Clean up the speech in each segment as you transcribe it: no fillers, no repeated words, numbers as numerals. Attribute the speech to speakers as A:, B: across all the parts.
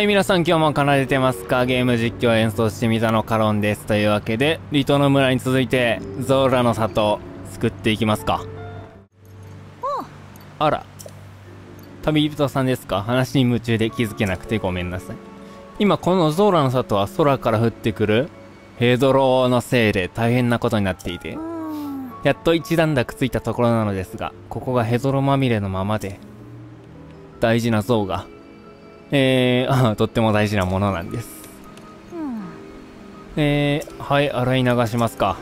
A: はい皆さん、今日も奏でてますか？ゲーム実況演奏してみたのカロンです。というわけで、リトの村に続いてゾーラの里作っていきますか。あら、旅人さんですか？話に夢中で気づけなくてごめんなさい。今このゾーラの里は空から降ってくるヘドロのせいで大変なことになっていて、やっと一段落ついたところなのですが、ここがヘドロまみれのままで大事な像がとっても大事なものなんです。はい、洗い流しますか。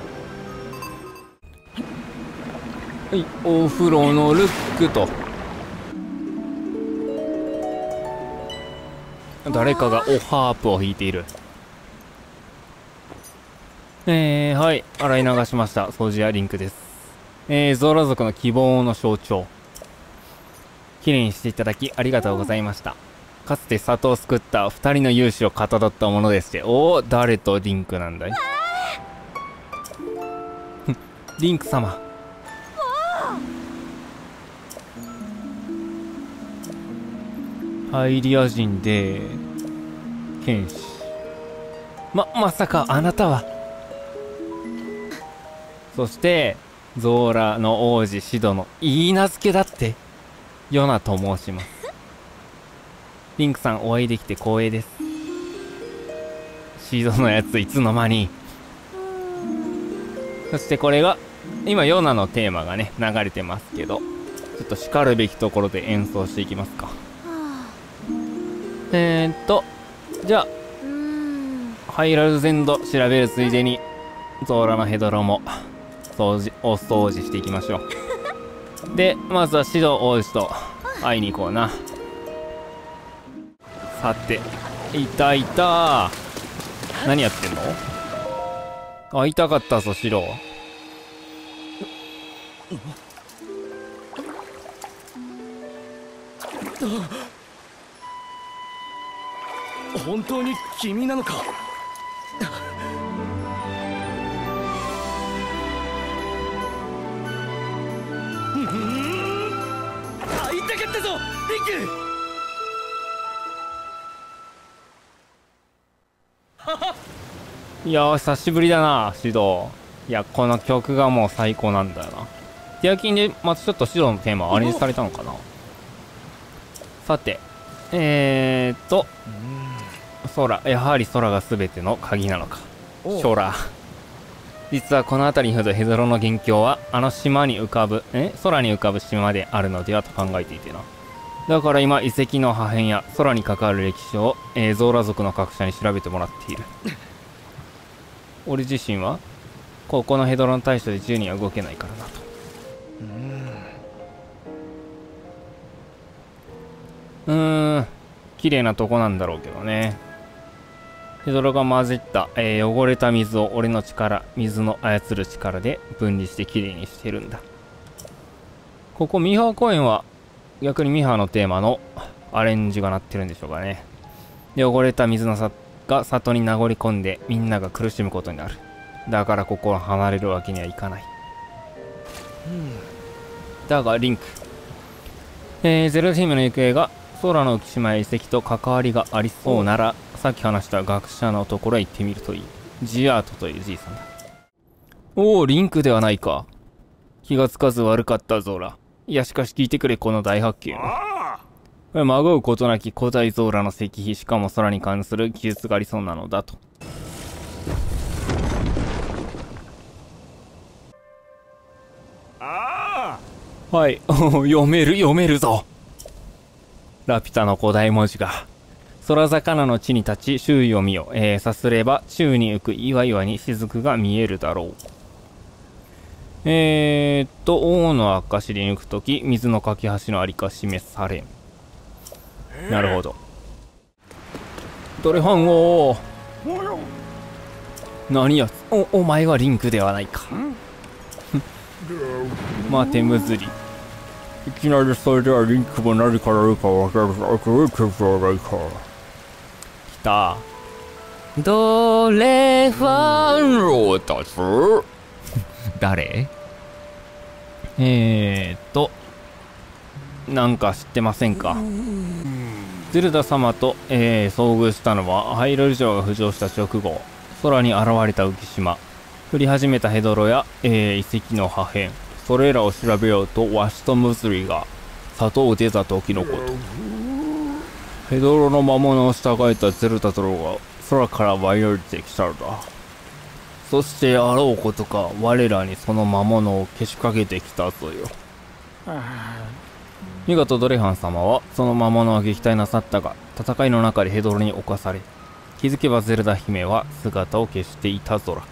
A: はい、お風呂のルックと。誰かがおハープを弾いている。はい、洗い流しました。掃除やリンクです。ゾーラ族の希望の象徴。きれいにしていただきありがとうございました。かつて里を救った二人の勇姿をかたどったものでして、誰とリンクなんだい？リンク様。ハイリア人で、剣士。まさかあなたは。そして、ゾーラの王子シドの言い名付けだって、ヨナと申します。リンクさん、お会いできて光栄です。シードのやついつの間に。そしてこれが今ヨナのテーマがね流れてますけど、ちょっとしかるべきところで演奏していきますか。じゃあハイラルゼンド調べるついでにゾーラのヘドロもお掃除していきましょう。でまずはシド王子と会いに行こうな。さて、いた何やってんの？会いたかったぞ、シロ。
B: 本当に君なのか？会いたかったぞ、リンク。
A: いやー、久しぶりだな、シド。いや、この曲がもう最高なんだよな。ティアキンでまたちょっとシドのテーマアレンジされたのかな。さて、空、やはり空が全ての鍵なのか。空。実はこの辺りに降るヘドロの元凶は、あの島に浮かぶ、空に浮かぶ島であるのではと考えていてな。だから今、遺跡の破片や空に関わる歴史を、ゾーラ族の各社に調べてもらっている。俺自身はここのヘドロの対処で自由には動けないからなと。綺麗なとこなんだろうけどね。ヘドロが混じった、汚れた水を俺の力、水の操る力で分離して綺麗にしてるんだ。ここミハー公園は逆にミハーのテーマのアレンジがなってるんでしょうかね。で、汚れた水のが里に流れ込んでみんなが苦しむことになる。だからここを離れるわけにはいかない。だがリンク、ゼロチームの行方が空の浮島や遺跡と関わりがありそうなら、さっき話した学者のところへ行ってみるといい。ジアートというじいさんだ。リンクではないか。気がつかず悪かったゾーラ。いやしかし聞いてくれ、この大発見は。まごうことなき古代ゾーラの石碑、しかも空に関する記述がありそうなのだと。はい、読めるぞ。ラピュタの古代文字が。空魚の地に立ち周囲を見よ。さすれば宙に浮く岩々に雫が見えるだろう。王の証で抜くとき、水の架け橋のありか示されん。なるほど。ドレファン王。何やつ、お前はリンクではないか。待て、むずり。いきなりそれではリンクも何から言うか分かるか。来た。ドレファン王だぞ。誰？なんか知ってませんか？ ゼルダ様と、遭遇したのはハイロル城が浮上した直後、空に現れた浮島、降り始めたヘドロや、遺跡の破片、それらを調べようとワシとムズリが里を出た時のこと。ヘドロの魔物を従えたゼルダ殿が空から舞い降りてきたのだ。そしてあろうことか我らにその魔物をけしかけてきたぞよ。見事ドレハン様はその魔物を撃退なさったが、戦いの中でヘドロに侵され、気づけばゼルダ姫は姿を消していたぞら。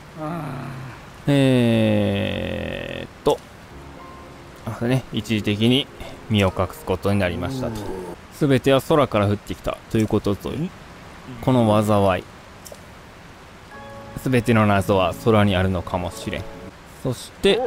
A: 一時的に身を隠すことになりましたと。すべては空から降ってきたということぞよ。この災い、すべての謎は空にあるのかもしれん。そして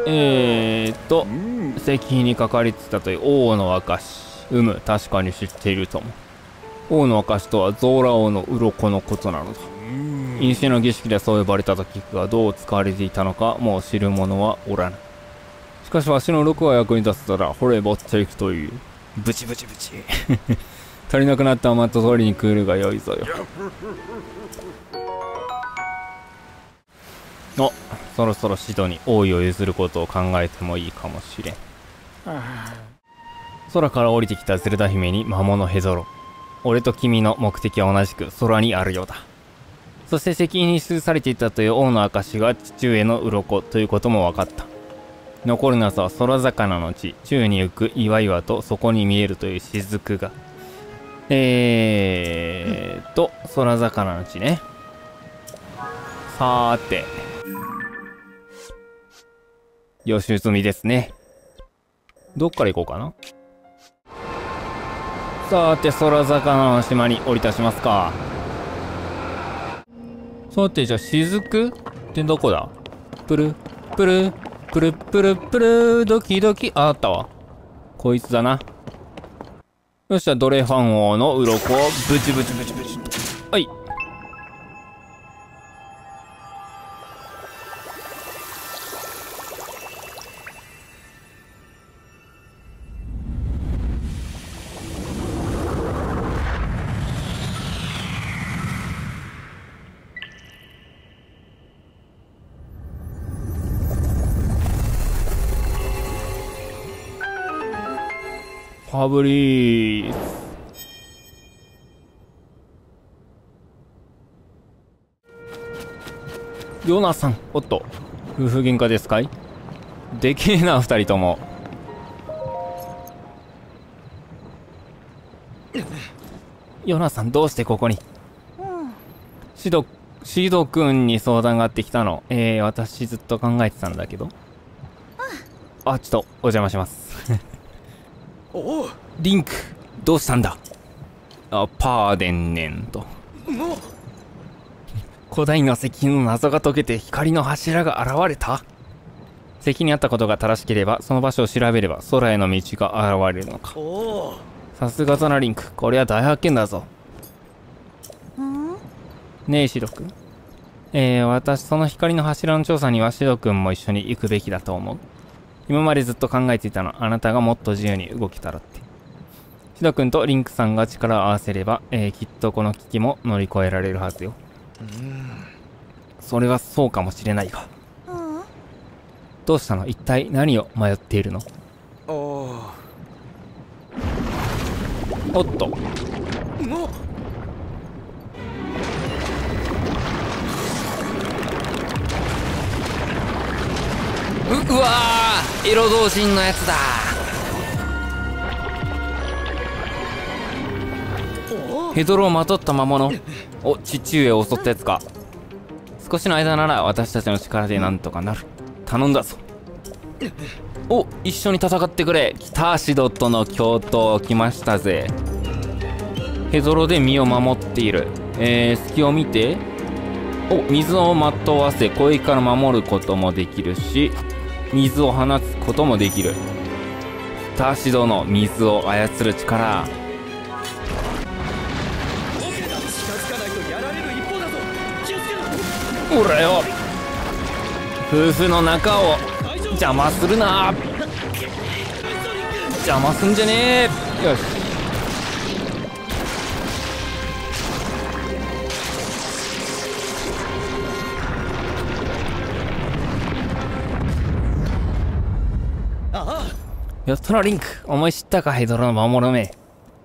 A: 石碑に書かれてたという王の証、確かに知っているとも。王の証とはゾーラ王の鱗のことなのだ。飲酒の儀式でそう呼ばれた時がどう使われていたのかもう知る者はおらぬ。しかしわしの鱗が役に立つたら掘れぼっていくという。ブチブチブチ足りなくなったマット取りに来るがよいぞよ。そろそろシドに王位を譲ることを考えてもいいかもしれん。空から降りてきたゼルダ姫に魔物ヘドロ。俺と君の目的は同じく空にあるようだ。そして石碑に記されていたという王の証が父上の鱗ということも分かった。残る謎は空魚の地、宙に浮く岩々とそこに見えるという雫が。空魚の地ね。さーて。予習済みですね。どっから行こうかな。さて、空魚の島に降り立しますか。さて、じゃあ、雫ってどこだ？プル、プル、プルプルプル、ドキドキ、あったわ。こいつだな。よっしゃ、ドレファン王の鱗をブチブチブチブチ。はい。ファブリーズ。ヨナさん、おっと、夫婦喧嘩ですかい？でけえな、二人とも。ヨナさん、どうしてここに？シド君に相談があってきたの。私ずっと考えてたんだけど。ちょっと、お邪魔します。
B: おう、
A: リンク、どうしたんだ？パーデンネンと。古代の石碑の謎が解けて光の柱が現れた？石碑にあったことが正しければ、その場所を調べれば空への道が現れるのか。さすがだなリンク、これは大発見だぞ。ねえシド君。私その光の柱の調査にはシド君も一緒に行くべきだと思う。今までずっと考えていたの、あなたがもっと自由に動けたらって。シド君とリンクさんが力を合わせれば、きっとこの危機も乗り越えられるはずよ。それはそうかもしれないが。どうしたの？一体何を迷っているの？おっと。うわー、エロ同人のやつだ。ヘドロをまとった魔物。父上を襲ったやつか。少しの間なら私たちの力でなんとかなる。頼んだぞ。一緒に戦ってくれ。来た、シドとの共闘来ましたぜ。ヘドロで身を守っている。隙を見て。水をまとわせ攻撃から守ることもできるし、水を放つこともできる。ターシドの水を操る力。ほらよ、夫婦の仲を邪魔するな。邪魔すんじゃねえ。よし。 ヨットのリンク、思い知ったか、ヘドロの魔物め。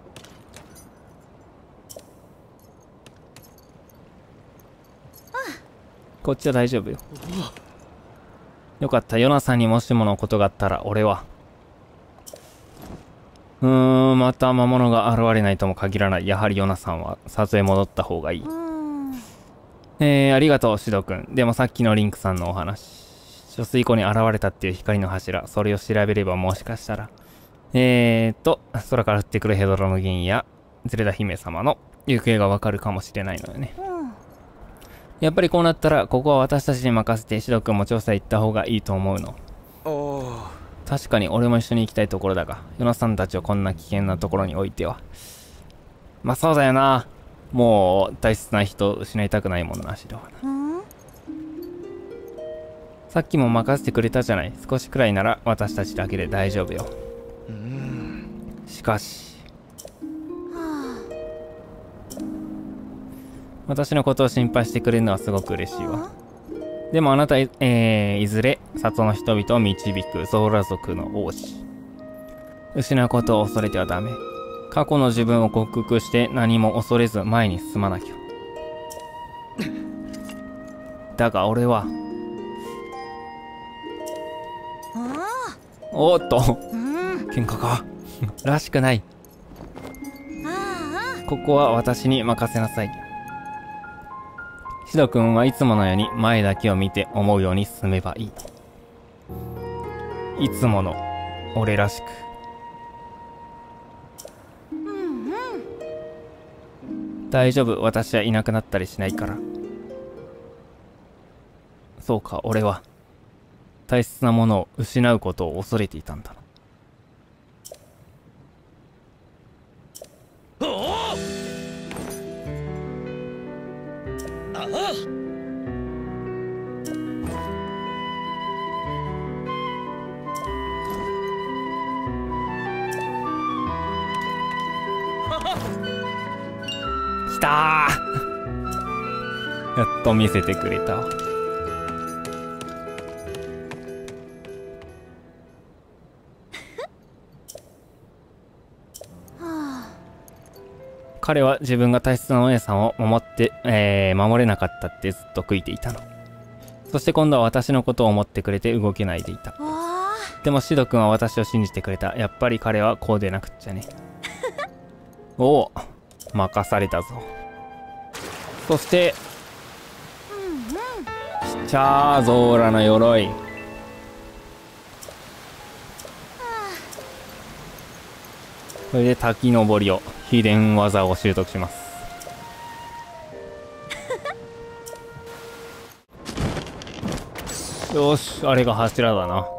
A: こっちは大丈夫よ。よかった、ヨナさんにもしものことがあったら、俺は。また魔物が現れないとも限らない。やはりヨナさんは里へ戻った方がいい。ありがとう、シド君。でもさっきのリンクさんのお話。貯水湖に現れたっていう光の柱。それを調べればもしかしたら。空から降ってくるヘドロの銀や、ゼレダ姫様の行方がわかるかもしれないのよね。やっぱりこうなったら、ここは私たちに任せて、シド君も調査行った方がいいと思うの。確かに俺も一緒に行きたいところだが、ヨナさんたちをこんな危険なところに置いては。まあそうだよな。もう大切な人失いたくないもんな、シドはな。さっきも任せてくれたじゃない。少しくらいなら私たちだけで大丈夫よ。しかし、私のことを心配してくれるのはすごく嬉しいわ。でもあなた、いずれ里の人々を導くゾーラ族の王子。失うことを恐れてはダメ。過去の自分を克服して何も恐れず前に進まなきゃ。だが俺は、おっと、喧嘩からしくない。ここは私に任せなさい。シド君はいつものように前だけを見て思うように進めばいい。いつもの俺らしく。大丈夫、私はいなくなったりしないから。そうか、俺は大切なものを失うことを恐れていたんだな。来たーやっと見せてくれた。彼は自分が大切なお姉さんを守れなかったってずっと悔いていたの。そして今度は私のことを思ってくれて動けないでいた。でもシド君は私を信じてくれた。やっぱり彼はこうでなくっちゃね。おお、任されたぞ。そしてチャーゾーラの鎧。これで滝登りを秘伝技を習得します。よし、あれが柱だな。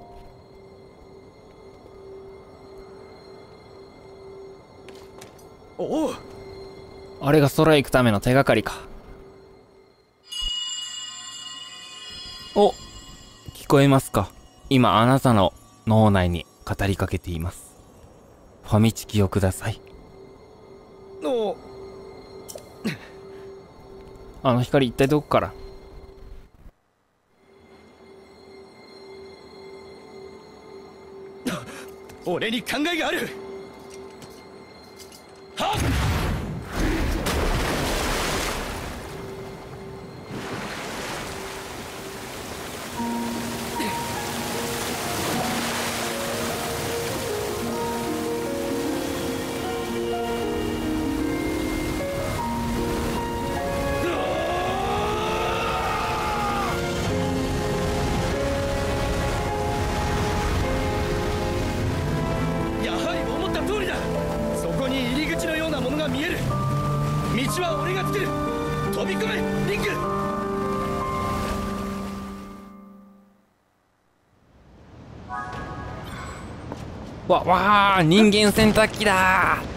B: おお、
A: あれが空へ行くための手がかりか。お、聞こえますか？今あなたの脳内に語りかけています。ファミチキをください。あの光一体どこから？
B: 俺に考えがある。はっ！道は俺が作る。飛び込めリンク。
A: わあ、人間洗濯機だー。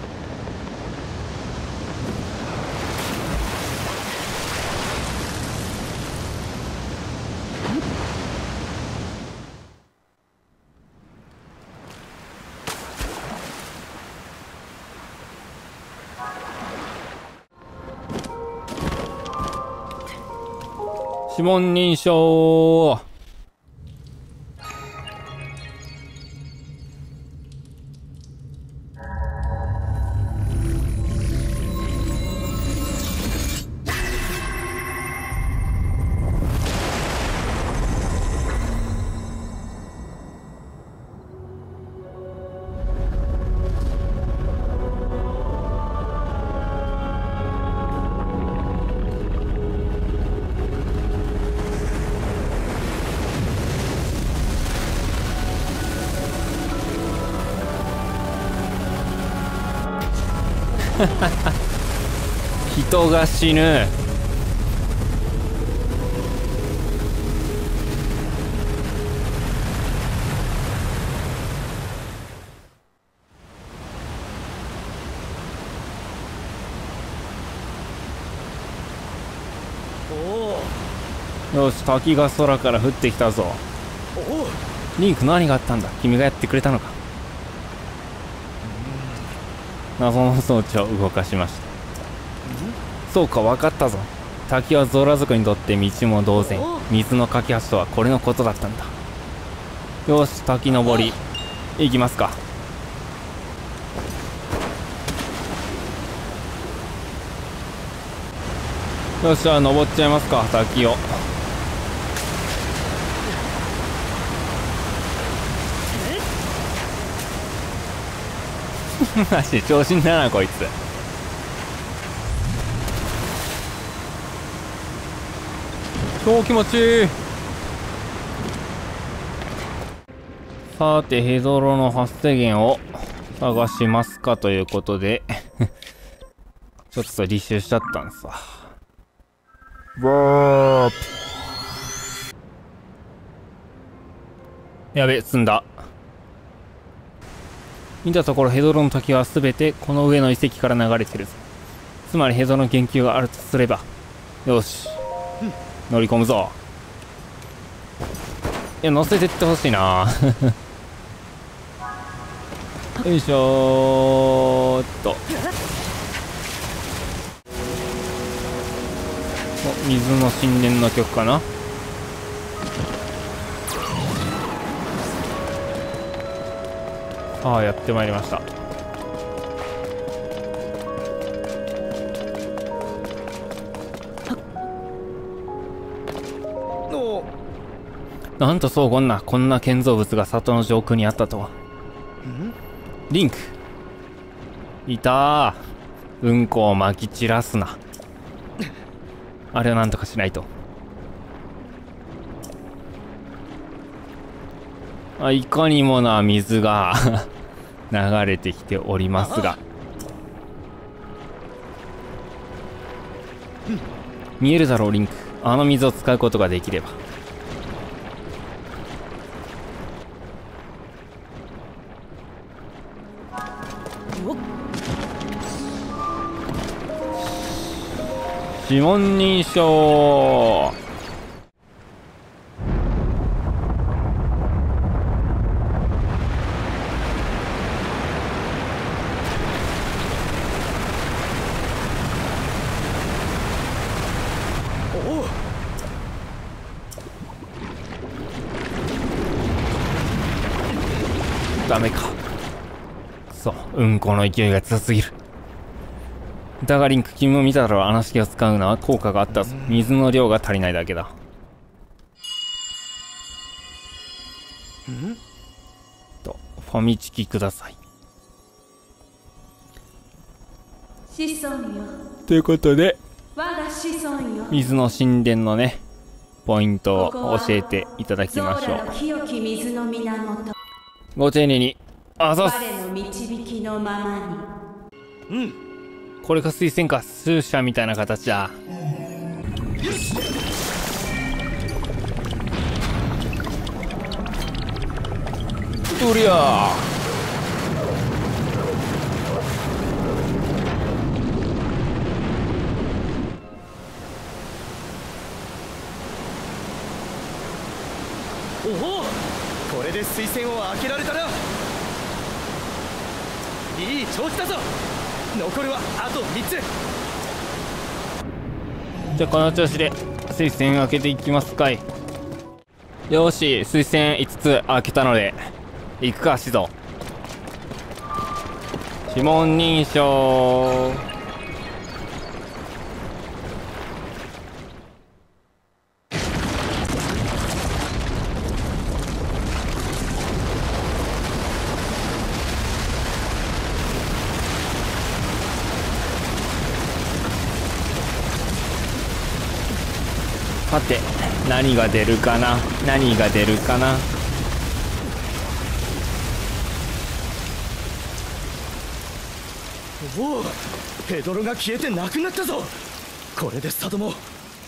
A: 指紋認証。 人が死ぬ。よし、滝が空から降ってきたぞ。リンク、何があったんだ。君がやってくれたのか。謎の装置を動かしました。そうか、分かったぞ。滝はゾラ族にとって道も同然。水の架け橋とはこれのことだったんだ。よし、滝登り行きますか。よし、じゃあ登っちゃいますか、滝を。マジ調子にならなこいつ。超気持ちいい。さて、ヘドロの発生源を探しますかということでちょっと履修しちゃったんさ。バープ。やべ、積んだ。見たところヘドロの滝はすべてこの上の遺跡から流れてるぞ。つまりヘドロの研究があるとすれば、よし、乗り込むぞ。いや、乗せてってほしいなよいしょーっと。お、水の神殿の曲かな。ああ、やってまいりました。なんとそうこんな建造物が里の上空にあったとは。リンク、いたー。うんこをまき散らすな。あれをなんとかしないと。いかにもな水が流れてきておりますが、見えるだろうリンク。あの水を使うことができれば。指紋認証。ダメか。そう、うんこの勢いが強すぎる。だがリンク、君も見ただろう。あの式を使うのは効果があったぞ。水の量が足りないだけだ。と、ファミチキください。
C: 子孫よ。
A: ということで、
C: 我が子孫よ。
A: 水の神殿のね、ポイントを教えていただきましょう。
C: ゾーラの清き水の源。
A: ご丁寧に。あざっす。
C: 我の導きのままに。
A: これが水栓か。数社みたいな形だ。うりゃ
B: おお、これで水栓を開けられたな。いい調子だぞ。残るはあと3つ。
A: じゃあこの調子で水栓開けていきますかい。よし、水栓5つ開けたので行くか、シゾ。指紋認証。さて、何が出るかな。何が出るかな。
B: おお、ヘドロが消えてなくなったぞ。これで里も。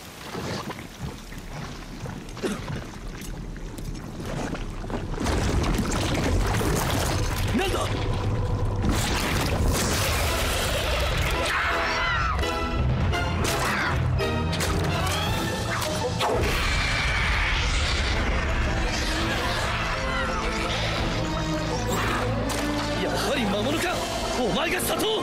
B: なんだ。やはり魔物か。お前が里を。